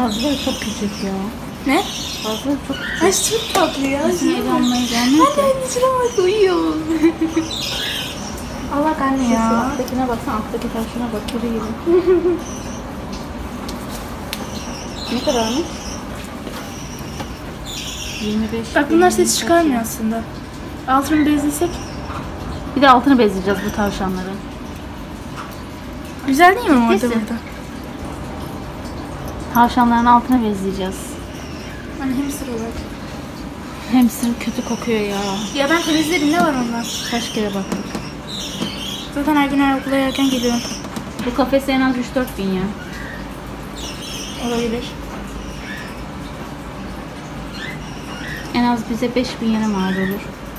Bazıları çok küçük ya. Ne? Bazıları çok küçük. Ay çok tatlı ya. Eve almaya gelmiyor ki. Anne şuna bak uyuyor. Allah anne Şu ya. alttakine baksana, alttaki taşına bak, kuru gibi. Ne kadarmış? 25. Bak bunlar ses çıkarmıyor aslında. Altını bezlesek. Bir de altını bezleyeceğiz bu tavşanların. Güzel değil mi orada Kesin. burada? Tavşanların altına bezleyeceğiz. Hani hamster olarak. Hamster kötü kokuyor ya. Ya ben temizlerim, ne var onlar? Kaç kere baktık. Zaten her gün her okula erken geliyorum. Bu kafesi en az 3-4 bin ya. Olabilir. En az bize 5 bin lira mal olur.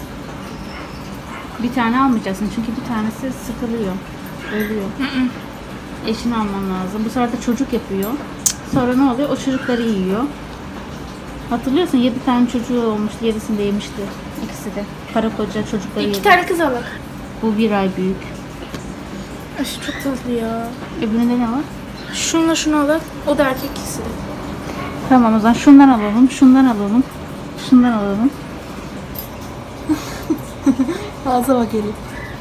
Bir tane almayacaksın çünkü bir tanesi sıkılıyor. Ölüyor. Eşini alman lazım. Bu sefer de çocuk yapıyor. Sonra ne oluyor? O çocukları yiyor. Hatırlıyorsun 7 tane çocuğu olmuştu. 7'sini de yemişti. İkisi de. Para koca çocukları yedi. 2 tane kız alak. Bu 1 ay büyük. Ay çok tatlı ya. Öbüründe ne var? Şununla şunu alak. O da erkek ikisi. Tamam o zaman şundan alalım. Şundan alalım. Şundan alalım. Ağza bak Elif.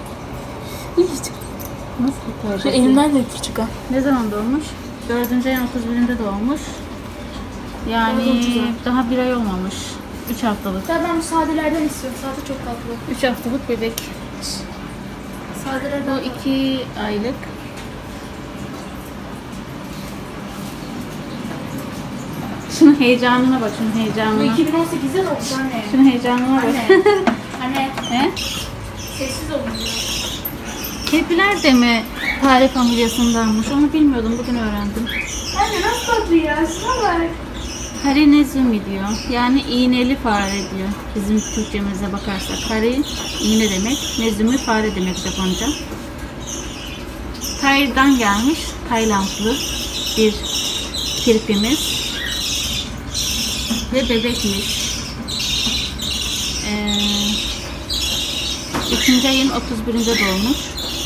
Nasıl bir Şu tane? elimden de küçük ha. Ne zaman doğmuş? 4. ayın 31'inde doğmuş. Yani Çok güzel. daha 1 ay olmamış. 3 haftalık. Ya ben bu sadelerden istiyorum. Sade çok tatlı. 3 haftalık bebek. Sadelerden. Bu 2 aylık. Şunun heyecanına bak, şunun Bu heyecanına. 2018'de olmuş anne. Şunun heyecanına bak. Anne. Anne. He? Sessiz olmuş. Kirpiler de mi fare familyasındanmış? Onu bilmiyordum, bugün öğrendim. Anne nasıl tatlı ya? Şuna bak. Harinezumi diyor. Yani iğneli fare diyor. Bizim Türkçemize bakarsak. Hari iğne demek. Nezumi fare demek Japonca. Tay'dan gelmiş. Taylandlı bir kirpimiz. Ve bebekmiş. 2. ayın 31'inde doğmuş.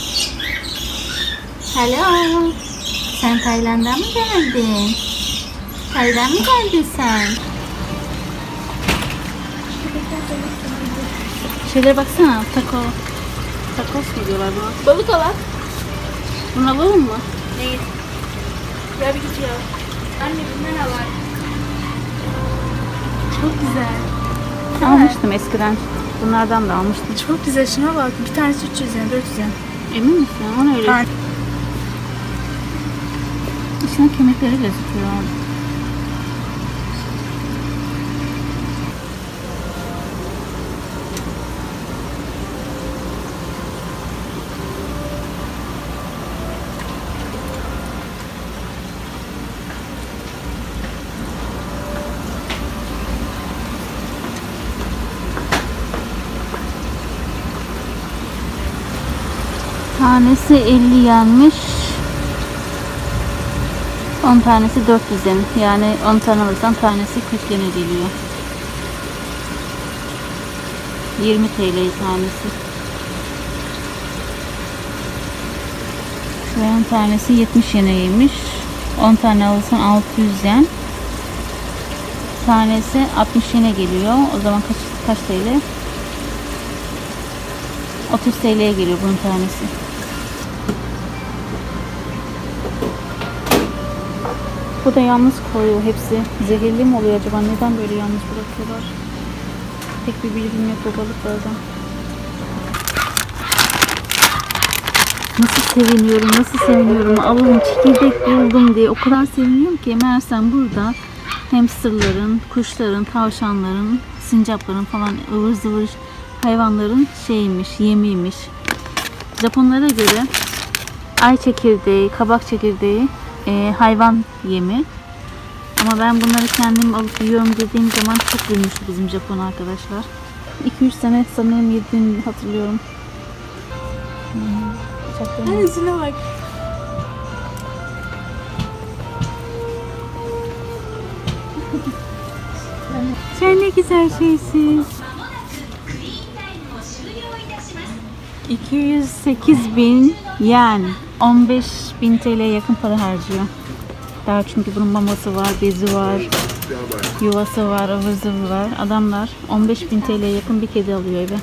Hello. Sen Tayland'dan mı geldin? Tayland'dan mı geldin sen? Şöyle baksana, takos mu diyorlar buna? Balık alak. Bunu alalım mı? Değil. Ya bir git ya. Anne bundan alak. Çok güzel. Almıştım eskiden. Bunlardan da almıştım. Çok güzel, şuna bak. Bir tanesi 300 yen, 400 yen. Emin misin? Ona öyle. Ben... İçine kemikleri gözüküyor. Tanesi 50 yenmiş. 10 tanesi 400 yen. Yani 10 tane alırsan tanesi 40 yene geliyor. 20 TL tanesi. Şu an tanesi 70 yeneymiş. 10 tane alırsan 600 yen. Tanesi 60 yene geliyor. O zaman kaç TL? 30 TL'ye geliyor bunun tanesi. Bu da yalnız koyuyor hepsi. Zehirli mi oluyor acaba? Neden böyle yalnız bırakıyorlar? Pek bir bilgim yok o balıklardan. Nasıl seviniyorum, nasıl seviniyorum. Allah'ım çekirdek buldum diye o kadar seviniyorum ki. Meğersem burada hamsterların, kuşların, tavşanların, sincapların falan ıvır zıvır hayvanların şeymiş, yemiymiş. Japonlara göre ay çekirdeği, kabak çekirdeği hayvan yemi. Ama ben bunları kendim alıp yiyorum dediğim zaman çok gülmüştü bizim Japon arkadaşlar. 2-3 sene sanırım yediğimi hatırlıyorum. Anne şuna bak. Sen ne güzel şeysin. 208.000 yen. 15.000 TL'ye yakın para harcıyor. Daha çünkü bunun maması var, bezi var, yuvası var, ıvır zıvır var. Adamlar 15.000 TL'ye yakın bir kedi alıyor eve.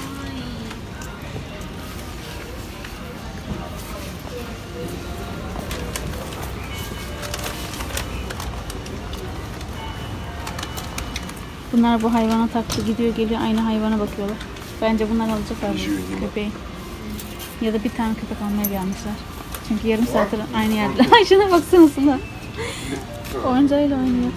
Bunlar bu hayvana taktı, gidiyor geliyor aynı hayvana bakıyorlar. Bence bunlar alacaklar bu köpeği. Ya da bir tane köpek almaya gelmişler. Çünkü yarım saattir aynı yerdeler. Şuna baksana Sıla. Oyuncağıyla oynuyor.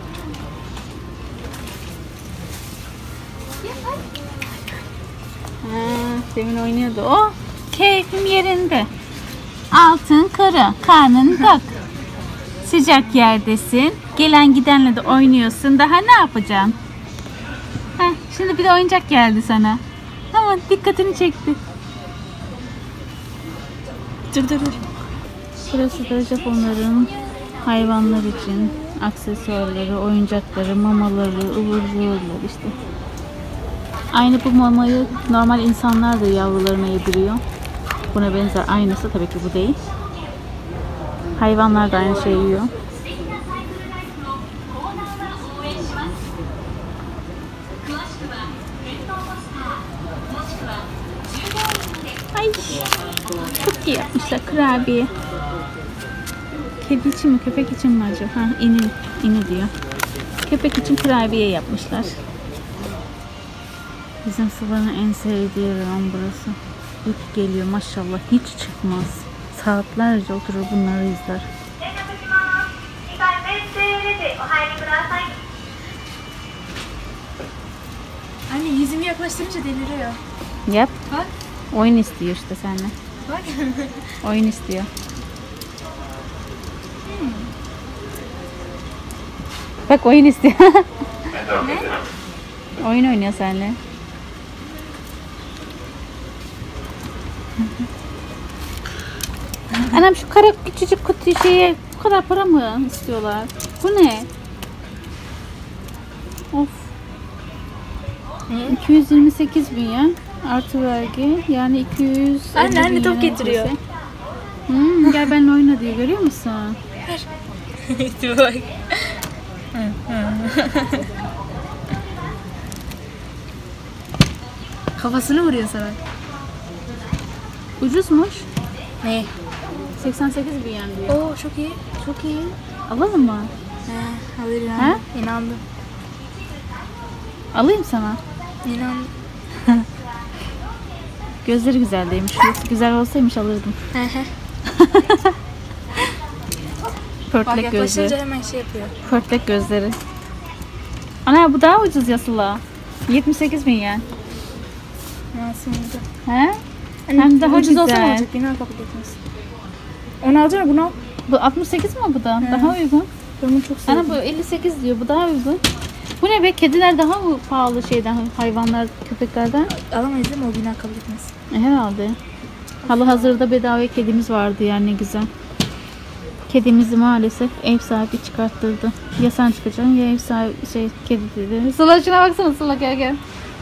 Demin oynuyordu. Oh, keyfim yerinde. Altın kara, karnın tok. Sıcak yerdesin. Gelen gidenle de oynuyorsun. Daha ne yapacaksın? Heh, şimdi bir de oyuncak geldi sana. Ama dikkatini çekti. Dur. Burası da Japonların hayvanlar için aksesuarları, oyuncakları, mamaları, ıvır zıvırlar işte. Aynı bu mamayı normal insanlar da yavrularına yediriyor. Buna benzer aynısı, tabii ki bu değil. Hayvanlar da aynı şeyi yiyor. Ay, çok iyi yapmışlar kurabiye. Kedi için mi, köpek için mi acaba? Ha, ini diyor. Köpek için kurabiye yapmışlar. Bizim Sıla'nın en sevdiği reyon burası. İlk geliyor maşallah, hiç çıkmaz. Saatlerce oturur bunları izler. Anne yüzümü yaklaştırınca deliriyor. Yap. Bak. Oyun istiyor işte seninle. Bak. Oyun istiyor. Bak oyun istiyor. Ne? Oyun oynuyor seninle. Anam şu kara küçücük kutu şeye bu kadar para mı istiyorlar? Bu ne? Of. 228 bin ya. Artı vergi. Yani 200. Anne top getiriyor. Gel benimle oyna diyor, görüyor musun? Dur bak. Kafasını vuruyor sana. Ucuzmuş. Ne? 88 bin yen diyor. Oo çok iyi. Çok iyi. Alalım mı? He, alırım. He? İnandım. Alayım sana. İnandım. Gözleri güzel değilmiş. Güzel olsaymış alırdım. Bak Pörtlek yaklaşınca gözleri. hemen şey yapıyor. Pörtlek gözleri. Ana bu daha ucuz ya Sıla. 78 bin yen. Nasıl oldu? He? Hem daha ucuz olsa ne güzel. olacak? Beni al kabul etmez. Onu alacağım bunu al. Bu 68 mi bu da? He. Daha uygun. Ben bunu çok sevdim. Ana bu 58 diyor. Bu daha uygun. Bu ne be? Kediler daha pahalı şeyden, hayvanlar, köpeklerden. Alamayız değil mi? O bina kabul etmez. Herhalde. Halihazırda bedava kedimiz vardı yani, ne güzel. Kedimizi maalesef ev sahibi çıkarttırdı. Ya sen çıkacaksın ya ev sahibi kedi dedi. Sıla şuna baksana, Sıla gel.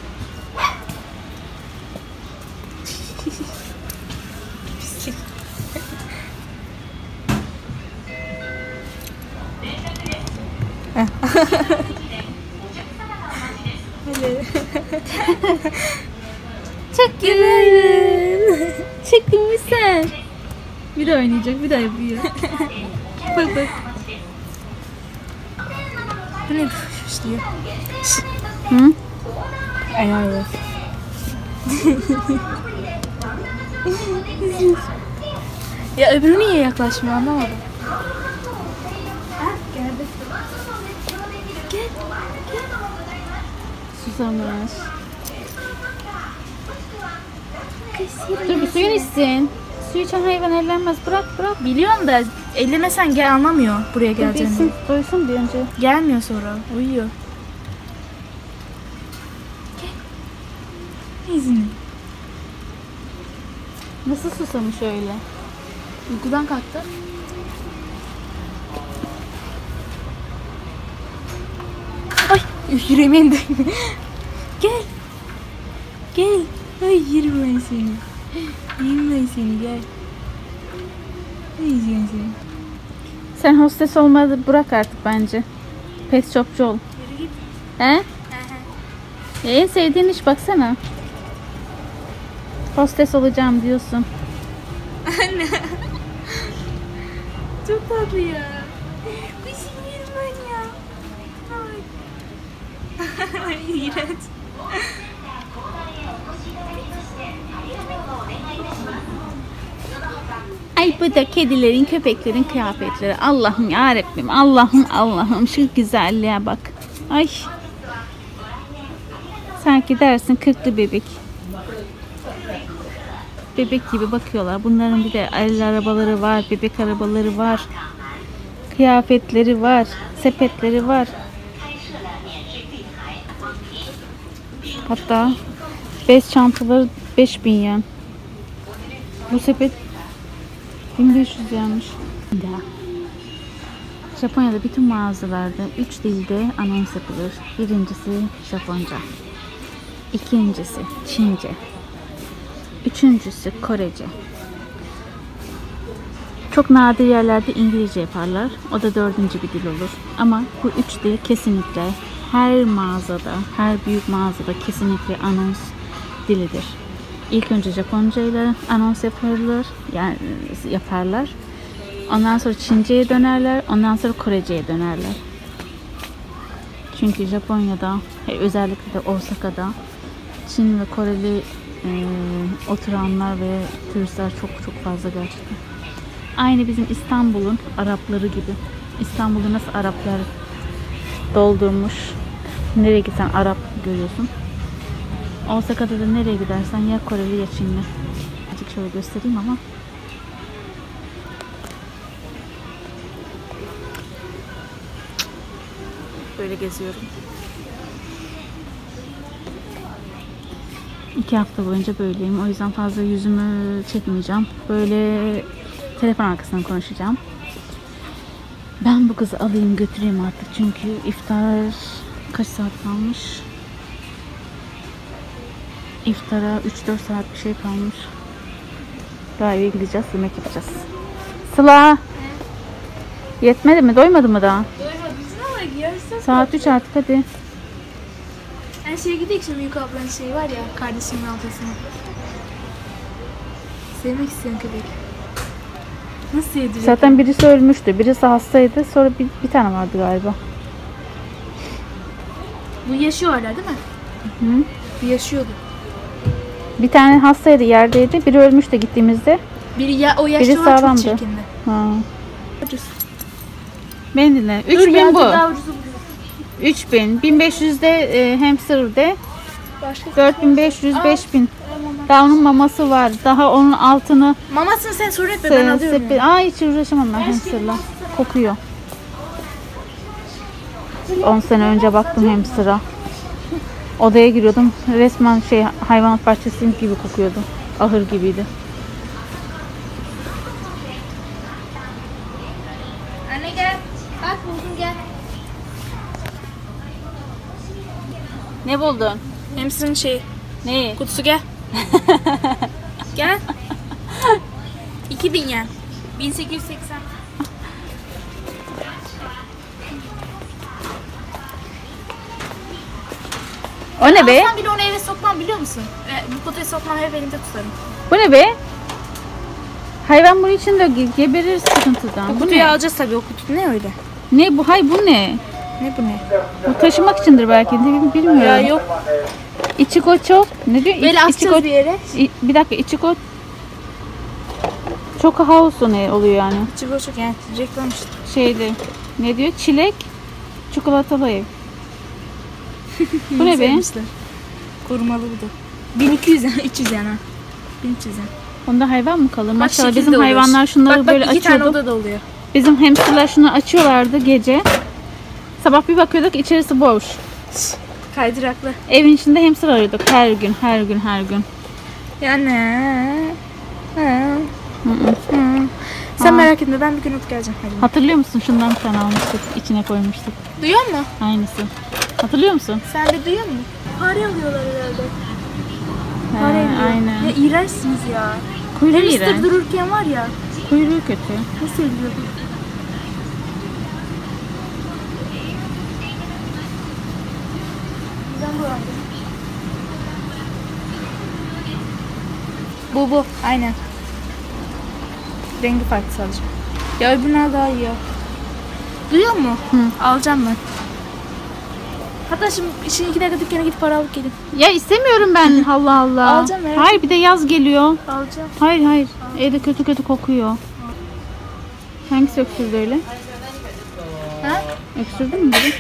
Çok güzel. Çıktın mı sen? Bir de oynayacak, bir daha yapıyor. Bak. Bu ne durmuş diyor. Hı? Aynen. Ya öbürü niye yaklaşmıyor anlamadım. Susamış. Dur bir suyun içsin. Su içen hayvan ellenmez. Bırak. Biliyorum da ellemesen gel anlamıyor buraya geleceğini. Bilsin, doysun bir önce. Gelmiyor sonra. Uyuyor. Gel. İzini. Nasıl susamış öyle? Uykudan kalktı. Ay yüreğime indi. Gel. Ay yerim ben seni. Yerim ben seni gel. Ne yiyeceksin seni? Sen hostes olmadı bırak artık bence. Pet shopçu ol. Yürü git. He? En sevdiğin iş baksana. Hostes olacağım diyorsun. Anne. Çok tatlı ya. Kuşum yerim ben ya. Ay. Ay iğrenç. Ay bu da kedilerin, köpeklerin kıyafetleri. Allah'ım yarabbim, Allah'ım şu güzelliğe bak. Ay. Sanki dersin 40'lı bebek. Bebek gibi bakıyorlar. Bunların bir de el arabaları var, bebek arabaları var. Kıyafetleri var, sepetleri var. Hatta bez çantaları 5000 yen. Bu sepet 1500 yanmış. Japonya'da bütün mağazalarda 3 dilde anons yapılır. Birincisi Japonca. İkincisi Çince. Üçüncüsü Korece. Çok nadir yerlerde İngilizce yaparlar. O da 4. bir dil olur. Ama bu 3 dil kesinlikle her mağazada, her büyük mağazada kesinlikle anons dilidir. İlk önce Japonca ile anons yaparlar. Ondan sonra Çince'ye dönerler. Ondan sonra Korece'ye dönerler. Çünkü Japonya'da, özellikle de Osaka'da Çin ve Koreli oturanlar ve turistler çok fazla gerçekten. Aynı bizim İstanbul'un Arapları gibi. İstanbul'da nasıl Araplar doldurmuş. Nereye gitsen Arap görüyorsun. Osaka'da da nereye gidersen ya Koreli ya Çinli. Azıcık şöyle göstereyim ama. Böyle geziyorum. 2 hafta boyunca böyleyim. O yüzden fazla yüzümü çekmeyeceğim. Böyle telefon arkasından konuşacağım. Ben bu kızı alayım götüreyim artık. Çünkü iftar kaç saat kalmış? İftara 3-4 saat bir şey kalmış. Daha eve gideceğiz, yemek yapacağız. Sıla! Yetmedi mi? Doymadı mı daha? Doymadınız ama yarısı. Saat 3 artık hadi. Her şeye gidelim şimdi Büyük ablanın şeyi var ya, kardeşimin altasına. Sevmek isteyen köpek. Nasıl sevdirecek? Zaten birisi ölmüştü. Birisi hastaydı. Sonra bir tane vardı galiba. Bu yaşıyor hala değil mi? Hı? Bu yaşıyordu. Bir tane hastaydı, yerdeydi. Biri ölmüştü gittiğimizde. O yaşlı Biri olan çok sağlamdı. çirkindi. Ha. Ucuz. Beni dinle. Dur 3000 ya, bu. daha ucuzu bu. 3000. 1500'de hamster'de. Başka 4500, 5000. Daha onun maması var. Daha onun altını Mamasını sen sorun etme, ben alıyorum. Yani. Aa, hiç uğraşamam ben hamster'la. Kokuyor. 10 sene önce baktım hamster'a. Odaya giriyordum. Resmen hayvanat bahçesi gibi kokuyordu. Ahır gibiydi. Anne gel. Bak buldum, gel. Ne buldun? Hamster'ın şeyi. Ne? Kutusu gel. Gel. 2000 yen. 1880. O ne be? Sen bile onu eve sokmam biliyor musun? Bu kutuyu sokmam, hep elimde tutarım. Bu ne be? Hayvan bunun içinde geberir sıkıntıdan. Bu Bu kutuyu ne? alacağız tabii, o kutu ne öyle? Ne bu? Hay bu ne? Ne bu ne? Bu taşımak içindir belki. Bilmiyorum. Ya yok. İçiko çok. Ne diyor? Böyle asacağız bir yere. Bir dakika, İçiko çok house ne oluyor yani? Çigo çok yani reklam işte. Şeyde ne diyor? Çilek çikolatalı ev. Bu ne be? Sevmişler. Korumalı bu da. 1200 yani, 300 yani. 1300 yani. Onda hayvan mı kalır? Maşallah şekil bizim de olur. hayvanlar şunları Bak, böyle iki tane açıyordu. oda da oluyor. Bizim hamsterlar şunu açıyorlardı gece. Sabah bir bakıyorduk içerisi boş. Kaydıraklı. Evin içinde hamster arıyorduk her gün. Yani. Hı. Sen merak etme, ben bir gün alıp geleceğim. Hadi. Hatırlıyor musun? Şundan bir tane almıştık. İçine koymuştuk. Duyuyor musun? Aynısı. Hatırlıyor musun? Sen de duyuyor musun? Fare alıyorlar herhalde. Fare He, alıyor. aynen. Ya iğrençsiniz ya. Kuyruğu Hamster iğrenç. dururken var ya. Kuyruğu kötü. Nasıl ölüyordu? Bu. Aynen. Rengi farklı sadece. Ya öbüründen daha iyi ya. Duyuyor musun? Hı. Alacağım ben. Hatta şimdi 2 dakika dükkana gidip para alıp gelin. Ya istemiyorum ben. Allah Allah. Alacağım, evet. Hayır bir de yaz geliyor. Alacağım. Hayır. Evde kötü kötü kokuyor. Hangisi öksürdü öyle? Ha? Öksürdün mü biri?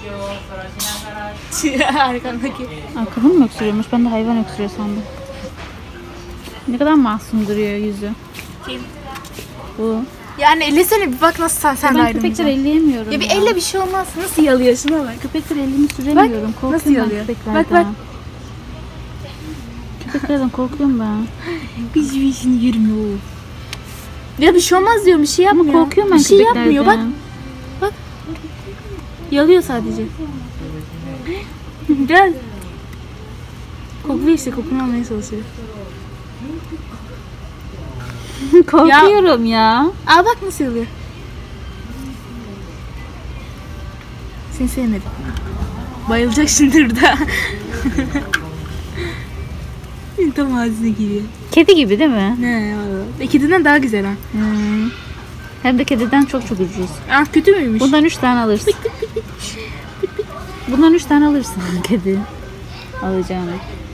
Arkandaki. Kadın mı öksürüyormuş? Ben de hayvan öksürüyor sandım. Ne kadar masum duruyor yüzü. Kim? Bu. Yani ellesene bir bak nasıl sen de Ben ayrılmışsın. köpekleri elleyemiyorum. Ya bir elle bir şey olmaz. Nasıl yalıyor şuna bak. Köpekleri elimi süremiyorum. Bak, Korkuyorum nasıl ben yalıyor? köpeklerden. Bak. Köpeklerden korkuyorum ben. Hiçbir işini yürümüyor. Ya bir şey olmaz diyorum, bir şey Ama yapmıyor. korkuyorum ben bir şey köpeklerden. yapmıyor bak. Bak. Yalıyor sadece. Gel. Kokluyor işte, kokunu almaya çalışıyor. Korkuyorum ya. Aa bak nasıl yalıyor. Seni sevmedim. Bayılacak şimdi burada. Tam ağzına giriyor. Kedi gibi değil mi? Ne valla. Kediden daha güzel ha. Hem de kediden çok ucuz. Ah kötü müymüş? Bundan 3 tane alırsın. Bundan 3 tane alırsın kedi. Alacağını.